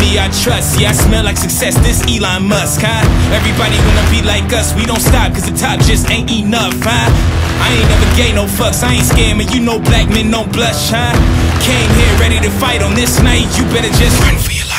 Everybody I trust, yeah, I smell like success, this Elon Musk, huh? Everybody wanna be like us, we don't stop, cause the top just ain't enough, huh? I ain't never gave no fucks, I ain't scamming, you know black men don't blush, huh? Came here ready to fight on this night, you better just run for your life.